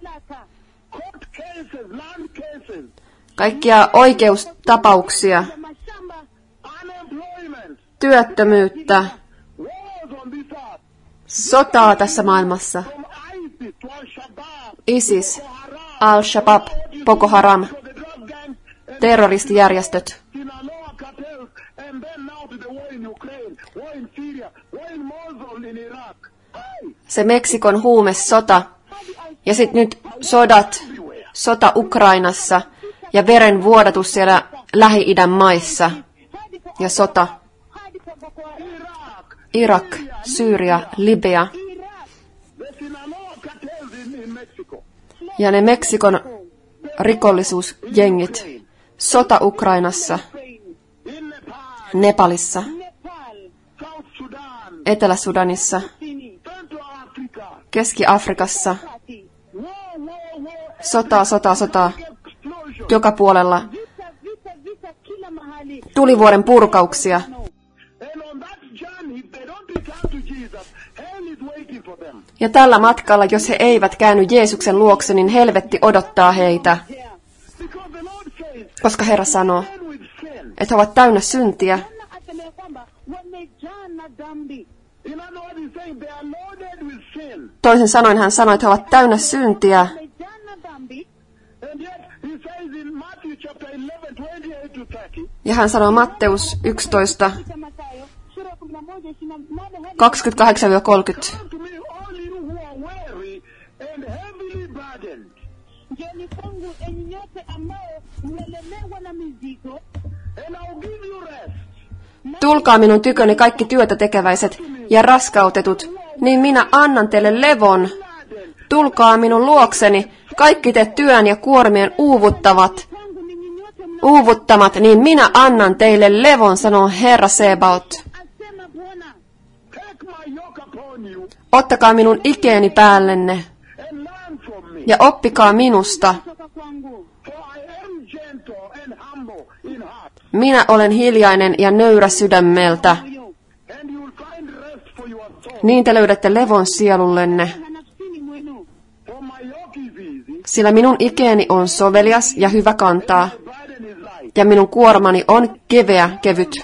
court cases, land cases, Kaikkia oikeustapauksia, mashamba unemployment, työttömyyttä, wars on this earth, sotaa tässä maailmassa. from ISIS to Al-Shabaab, ISIS, Haram, Al-Shabaab, Boko Haram, to the drug gangs, and terroristijärjestöt. Sinaloa cartels, and then now to the war in Ukraine, war in Syria, war in Mosul in Iraq. Hey, Se Meksikon huumesota. Ja sitten nyt sota Ukrainassa ja verenvuodatus siellä Lähi-idän maissa ja sota. Irak, Syyria, Libya ja ne Meksikon rikollisuusjengit. Sota Ukrainassa, Nepalissa, Etelä-Sudanissa, Keski-Afrikassa. Sotaa. Joka puolella. Tulivuoren purkauksia. Ja tällä matkalla, jos he eivät käänny Jeesuksen luokse, niin helvetti odottaa heitä. Koska Herra sanoo, että he ovat täynnä syntiä. Toisin sanoen hän sanoi, että he ovat täynnä syntiä. Ja hän sanoo Matteus 11, 28-30. Tulkaa minun tyköni kaikki työtä tekeväiset ja raskautetut, niin minä annan teille levon. Tulkaa minun luokseni, kaikki te työn ja kuormien uuvuttamat, niin minä annan teille levon, sanoo Herra Sebaot. Ottakaa minun ikeeni päällenne ja oppikaa minusta. Minä olen hiljainen ja nöyrä sydämeltä. Niin te löydätte levon sielullenne. Sillä minun ikeeni on sovelias ja hyvä kantaa, ja minun kuormani on kevyt.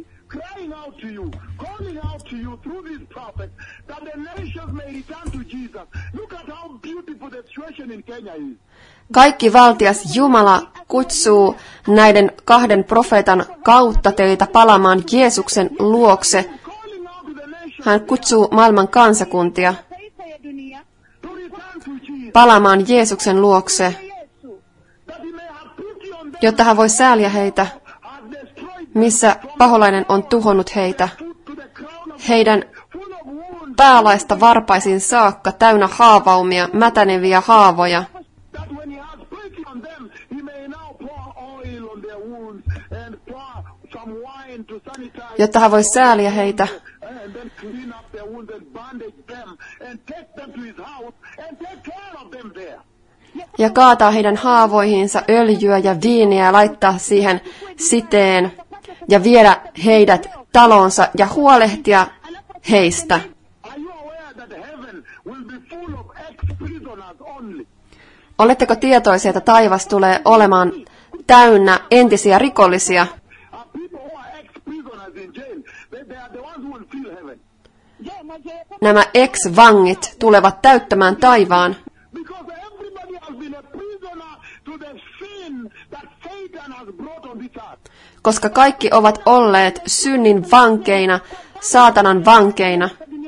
Kaikki valtias Jumala kutsuu näiden 2 profeetan kautta teitä palaamaan Jeesuksen luokse. Hän kutsuu maailman kansakuntia palaamaan Jeesuksen luokse, jotta hän voi sääliä heitä, missä paholainen on tuhonnut heitä. Heidän päälaista varpaisiin saakka täynnä haavaumia, mätäneviä haavoja. Jotta hän voi sääliä heitä ja kaataa heidän haavoihinsa öljyä ja viiniä ja laittaa siihen siteen ja viedä heidät talonsa ja huolehtia heistä. Oletteko tietoisia, että taivas tulee olemaan täynnä entisiä rikollisia? Nämä ex-vangit tulevat täyttämään taivaan. Koska kaikki ovat olleet synnin vankeina, saatanan vankeina.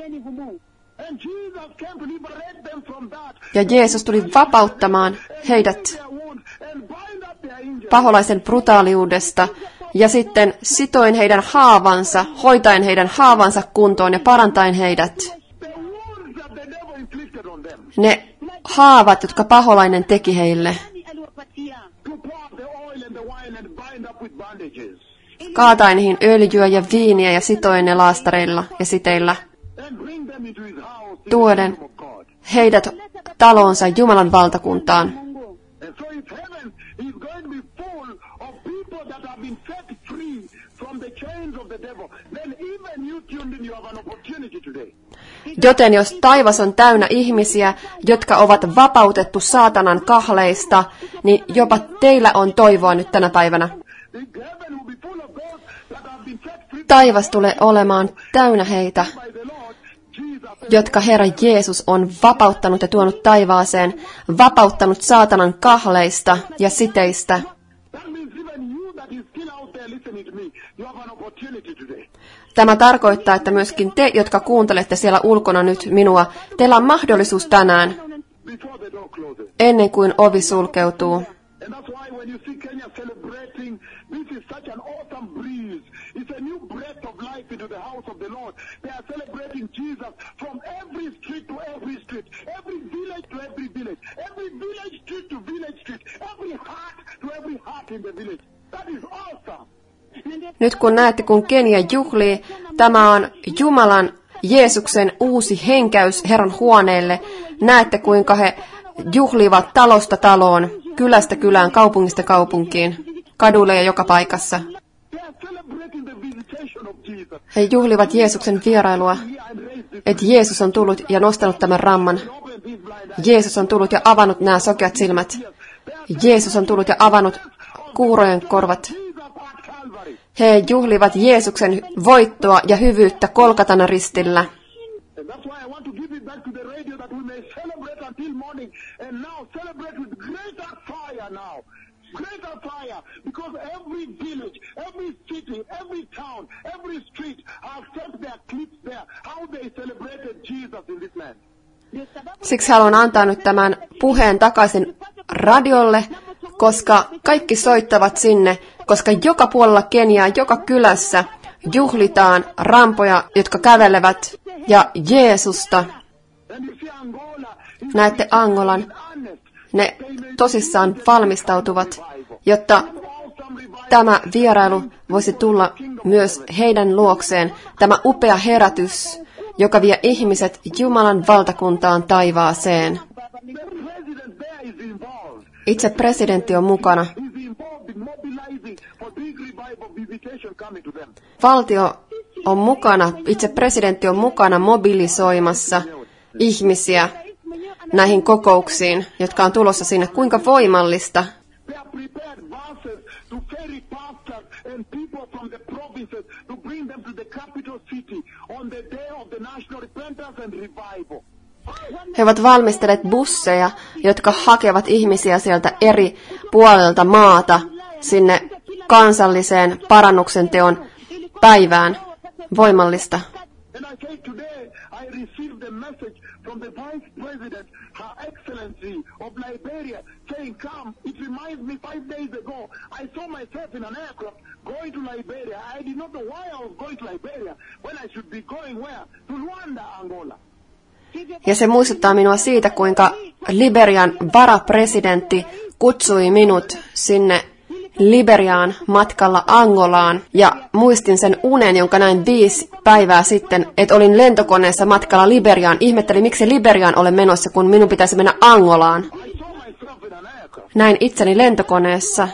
Ja Jeesus tuli vapauttamaan heidät paholaisen brutaaliudesta ja sitten sitoin heidän haavansa, hoitaen heidän haavansa kuntoon ja parantaen heidät. Ne haavat, jotka paholainen teki heille. Kaataen niihin öljyä ja viiniä ja sitoen ne laastareilla ja siteillä. Tuoden heidät talonsa Jumalan valtakuntaan. Joten jos taivas on täynnä ihmisiä, jotka ovat vapautettu saatanan kahleista, niin jopa teillä on toivoa nyt tänä päivänä. Taivas tulee olemaan täynnä heitä, jotka Herra Jeesus on vapauttanut ja tuonut taivaaseen, vapauttanut saatanan kahleista ja siteistä. Tämä tarkoittaa, että myöskin te, jotka kuuntelette siellä ulkona nyt minua, teillä on mahdollisuus tänään, ennen kuin ovi sulkeutuu. celebrating. This is such an awesome breeze. It's a new breath of life into the house of the Lord. They are celebrating Jesus from every street to every street, every village to every village, every village street to village street, every heart to every heart in the village. That is awesome. Nyt kun näette, kun Kenia juhlii, tämä on Jumalan Jeesuksen uusi henkäys Herran huoneelle. Näette, kuinka he juhlivat talosta taloon, kylästä kylään, kaupungista kaupunkiin, kaduille ja joka paikassa. He juhlivat Jeesuksen vierailua, että Jeesus on tullut ja nostanut tämän ramman. Jeesus on tullut ja avannut nämä sokeat silmät. Jeesus on tullut ja avannut kuurojen korvat. He juhlivat Jeesuksen voittoa ja hyvyyttä Kolkatan ristillä. Greater fire, because every village, every city, every town, every street have kept their clips there, how they celebrated Jesus in this land. Siksi haluan antaa nyt tämän puheen takaisin radiolle, koska kaikki soittavat sinne, koska joka puolella Keniaa, joka kylässä juhlitaan rampoja, jotka kävelevät, ja Jeesusta. Näette Angolan. Ne tosissaan valmistautuvat, jotta tämä vierailu voisi tulla myös heidän luokseen, tämä upea herätys, joka vie ihmiset Jumalan valtakuntaan taivaaseen. Itse presidentti on mukana. Valtio on mukana, itse presidentti on mukana mobilisoimassa ihmisiä näihin kokouksiin, jotka on tulossa sinne. Kuinka voimallista. He ovat valmistelleet busseja, jotka hakevat ihmisiä sieltä eri puolelta maata sinne kansalliseen parannuksen teon päivään. Voimallista. From the Vice President, Her Excellency of Liberia, saying, come, it reminds me 5 days ago, I saw myself in an aircraft going to Liberia. I did not know why I was going to Liberia, when I should be going where? To Rwanda, Angola. Ja se muistuttaa minua siitä, kuinka Liberian varapresidentti kutsui minut sinne Liberiaan matkalla Angolaan, ja muistin sen unen, jonka näin 5 päivää sitten, että olin lentokoneessa matkalla Liberiaan. Ihmettelin, miksi Liberiaan olen menossa, kun minun pitäisi mennä Angolaan. Näin itseni lentokoneessa.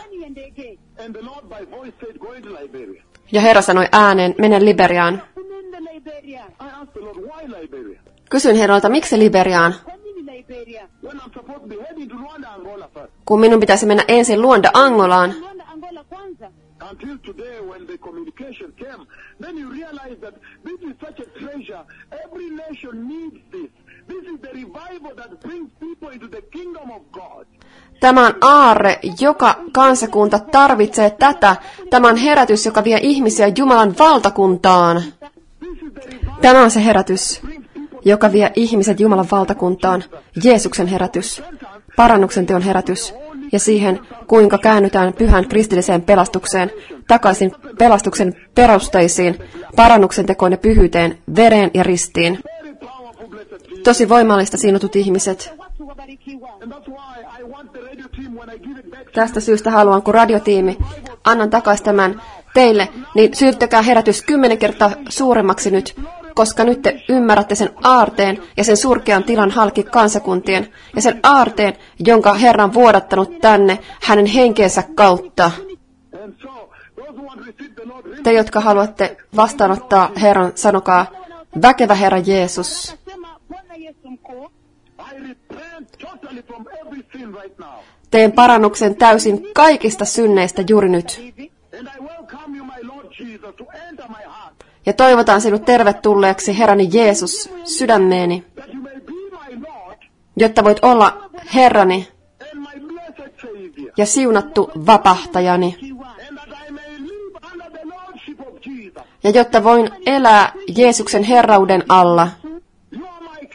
Ja Herra sanoi ääneen, mene Liberiaan. Kysyin Herralta, miksi Liberiaan? Kun minun pitäisi mennä ensin Luanda Angolaan. Until today, when the communication came, then you realize that this is such a treasure. Every nation needs this. This is the revival that brings people into the kingdom of God. Tämä on aarre, joka kansakunta tarvitsee tätä. Tämä on herätys, joka vie ihmisiä Jumalan valtakuntaan. Tämä on se herätys, joka vie ihmiset Jumalan valtakuntaan. Jeesuksen herätys, parannuksen teon herätys. Ja siihen, kuinka käännytään pyhän kristilliseen pelastukseen, takaisin pelastuksen perusteisiin, parannuksen tekoon ja pyhyyteen, vereen ja ristiin. Tosi voimallista siinotut ihmiset. Tästä syystä haluan, kun radiotiimi, annan takaisin tämän teille, niin syyttäkää herätys 10 kertaa suuremmaksi nyt, koska nyt te ymmärrätte sen aarteen ja sen surkean tilan halki kansakuntien ja sen aarteen, jonka Herra on vuodattanut tänne hänen henkeensä kautta. Te, jotka haluatte vastaanottaa Herran, sanokaa, väkevä Herra Jeesus. Teen parannuksen täysin kaikista synneistä juuri nyt. Ja toivotan sinut tervetulleeksi, Herrani Jeesus, sydämeeni, jotta voit olla Herrani ja siunattu vapahtajani. Ja jotta voin elää Jeesuksen herrauden alla.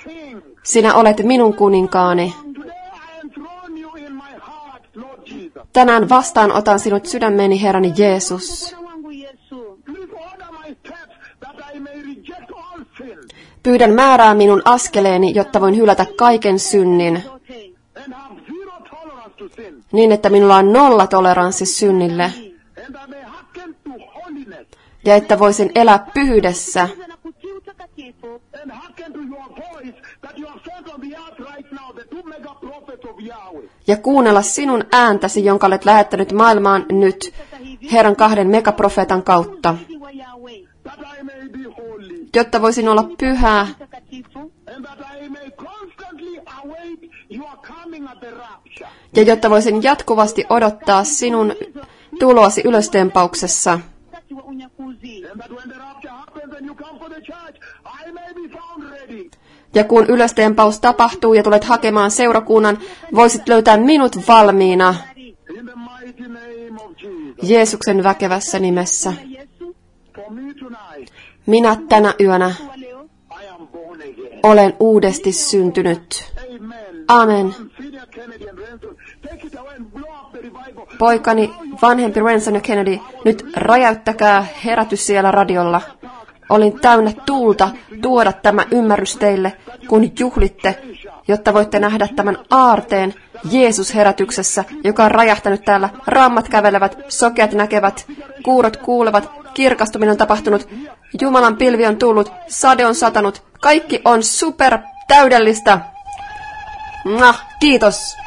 Sinä olet minun kuninkaani. Tänään vastaanotan sinut sydämeeni, Herrani Jeesus. Bwana wangu Yesu, Please order my steps that I may reject all sin Pyydän määrää minun askeleeni, jotta voin hylätä kaiken synnin, zote and have zero tolerance to sin, niin että minulla on nollatoleranssi synnille, and I may hearken to holiness ja että voisin elää pyhyydessä, na kutii utakatifu and hearken to your voice that you have sent on the earth right now, the two mega prophets of Yahweh. ja kuunnella sinun ääntäsi, jonka olet lähettänyt maailmaan nyt Herran 2 megaprofeetan kautta, wa Yahweh That I may be holy, jotta voisin olla pyhää, utakatifu and that I may constantly await your coming at the rapture. ja jotta voisin jatkuvasti odottaa sinun tuloasi ylöstempauksessa, wakati wa unyakuzi, And that when the rapture happens and you come for the church, I may be found ready. ja kun ylöstempaus tapahtuu ja tulet hakemaan seurakunnan, voisit löytää minut valmiina In the mighty name of Jesus. Jeesuksen väkevässä nimessä. Yesu For me tonight, Minä tänä yönä wa leo I am born again. olen uudesti syntynyt. Amen. Amen. Senior Kennedy and Renton, take it away and blow up the revival. Poikani, vanhempi Renson ja Kennedy, nyt räjäyttäkää herätys siellä radiolla. Olin täynnä tuulta tuoda tämä ymmärrys teille, kun juhlitte, jotta voitte nähdä tämän aarteen Jeesus-herätyksessä, joka on räjähtänyt täällä. Rammat kävelevät, sokeat näkevät, kuurot kuulevat, kirkastuminen on tapahtunut, Jumalan pilvi on tullut, sade on satanut, kaikki on super täydellistä. Kiitos.